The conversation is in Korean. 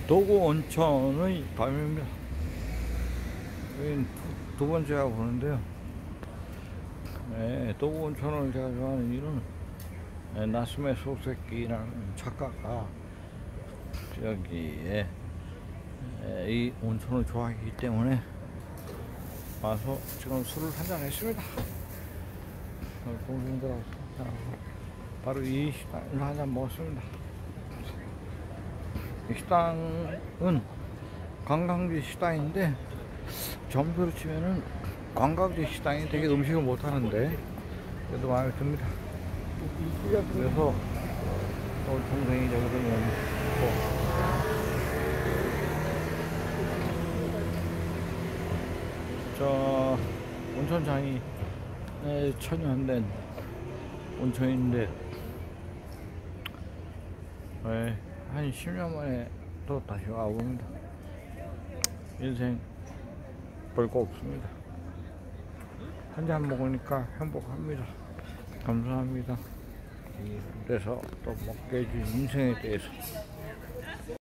도구 온천의 밤입니다. 여긴 두 번째 와보는데요. 네, 도구 온천을 제가 좋아하는 이유는 나스메 소세키라는 작가가 여기에 이 온천을 좋아하기 때문에 와서 지금 술을 한잔 했습니다. 동생들하고 바로 이 식당을 한잔 먹었습니다. 이 식당은 관광지 식당인데 점수로 치면은 관광지 식당이 되게 음식을 못하는데 그래도 마음에 듭니다. 그래서 동생이 저기서 먹고 저 온천장이 천연된 온천인데 한 10년 만에 또 다시 와봅니다. 인생 별거 없습니다. 한잔 먹으니까 행복합니다. 감사합니다. 그래서 또 먹게 해준 인생에 대해서